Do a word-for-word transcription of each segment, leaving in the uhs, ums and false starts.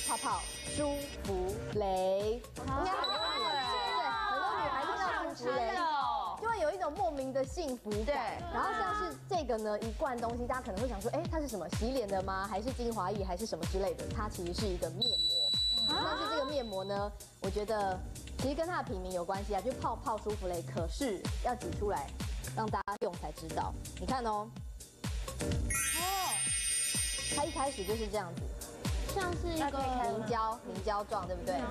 泡泡舒芙蕾，应该很多女对很多女孩听到舒芙蕾就会有一种莫名的幸福感。对，然后像是这个呢，一罐东西，大家可能会想说，哎，它是什么？洗脸的吗？还是精华液？还是什么之类的？它其实是一个面膜。但是这个面膜呢，我觉得其实跟它的品名有关系啊，就泡泡舒芙蕾，可是要挤出来让大家用才知道。你看哦，哦，它一开始就是这样子。 像是一个凝胶凝胶状，对不对？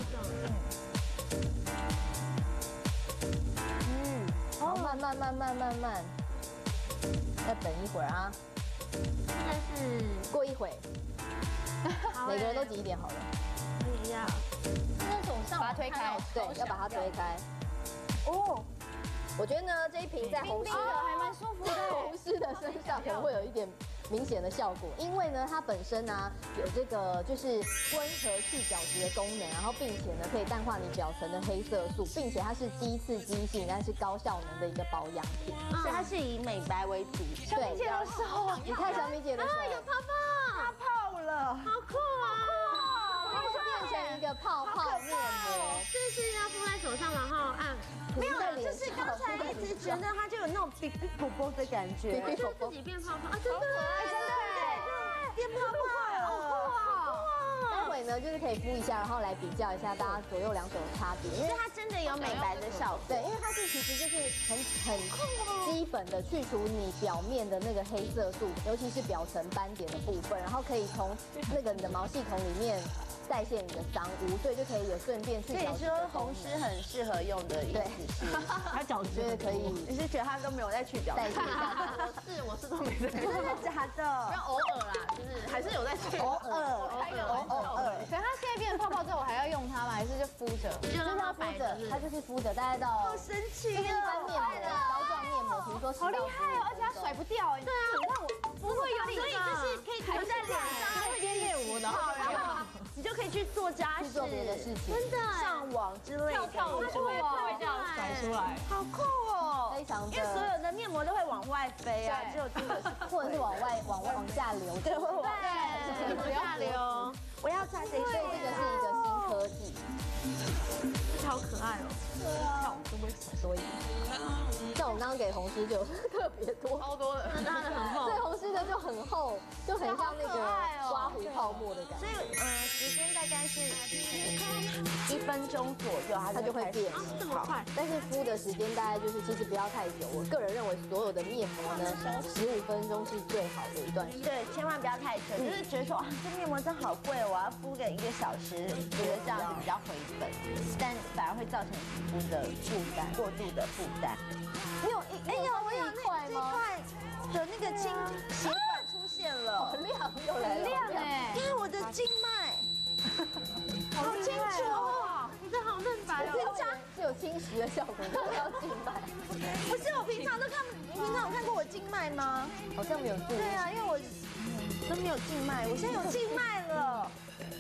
嗯，然后慢慢慢慢慢慢，要等一会儿啊。 现在是过一会，每个人都挤一点好了。 我也要。 那手上把它推开，对，要把它推开。哦，我觉得呢这一瓶在红师的还蛮舒服的， 红师的身上可能会有一点。 明显的效果，因为呢，它本身呢、啊、有这个就是温和去角质的功能，然后并且呢可以淡化你表层的黑色素，并且它是低刺激性但是高效能的一个保养品， 所以它是以美白为主。 小米姐的手，你看小米姐的手， 啊，有泡泡， 它泡了， 好酷啊！ 它是变成一个泡泡面膜， 这是要敷在手上，然后按。 没有，就是刚才一直觉得它就有那种比比啵啵的感觉， 就自己变泡泡啊，真的， 真的，变泡泡，好酷啊！ 待会呢就是可以敷一下，然后来比较一下大家左右两手的差别， 因为它真的有美白的效果。 对，因为它是其实就是很很基本的去除你表面的那个黑色素，尤其是表层斑点的部分，然后可以从那个你的毛细孔里面。 代谢你的脏污，所以就可以有顺便去角质。所以说红师很适合用的意思是， 它角质觉得可以， 你是觉得它都没有在去角代谢？ 我是我是都没在， 真的假的？ 没有偶尔啦，就是还是有在去， 偶尔偶尔偶尔。 可是它现在变成泡泡之后，我还要用它吗？还是就敷着？ 就让它敷着，它就是敷着，大概到好神奇就是一般面膜、膏状面膜，比如说好厉害哦，而且它甩不掉哎。对啊，你看我不会有， 所以就是可以涂在脸上， 它会练舞，然后你就可以去做家事、 做别的事情， 真的上网之类的， 跳舞就会会这样甩出来， 好酷哦！ 非常的， 因为所有的面膜都会往外飞啊，只有这个是或者是往外往往下流， 对，会往对，不要流。 我要擦这个， 所以这个是一个新科技， 好可爱哦。对啊，跳舞会不会甩多一点？ 像我刚刚给红师就特别多， 超多的， 拉的很厚， 对，红师的就很厚，就很像那个刮胡泡沫的感觉。 所以呃，时间大概是一分钟左右， 它就会变这么快。 但是敷的时间大概就是其实不要太久。我个人认为所有的面膜呢，十五分钟是最好的一段时间。 对，千万不要太久，就是觉得说啊，这面膜真好贵，我要敷个一个小时，觉得这样子比较回本，但反而会造成皮肤的负担，过度的负担。 你有一哎有，我有那这一块吗？ 块的那个青血管出现了， 很亮，又来了， 亮哎， 因为我的静脉好清楚哦， 你这好嫩白哦， 平常是有侵蚀的效果，不要静脉。 不是我平常都看，你平常有看过我静脉吗？ 好像没有注意。 对啊，因为我都没有静脉，我现在有静脉了，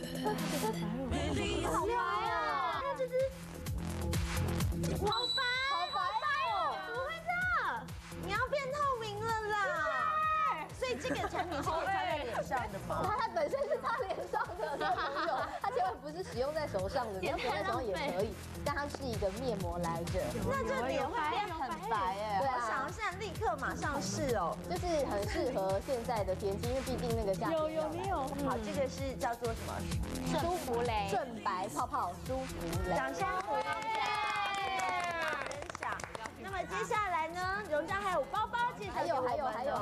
好白啊！那就是好白， 好白哦， 怎么会这样？你要变透明了啦！所以这个产品是可以擦在脸上的吗？ 它它本身是擦脸上的，它不用，它千万不是使用在手上的，你要使用在手上也可以，但它是一个面膜来着。 那这脸会变很白哎！ 对啊我想要现在立刻马上试哦。 就是很适合现在的天气，因为毕竟那个夏天有有没有？ 好，这个是叫做什么？ 舒芙蕾， 顺白泡泡舒芙蕾。 掌声鼓励一下，分享。那么接下来呢，荣章还有包包介绍， 还有还有还有。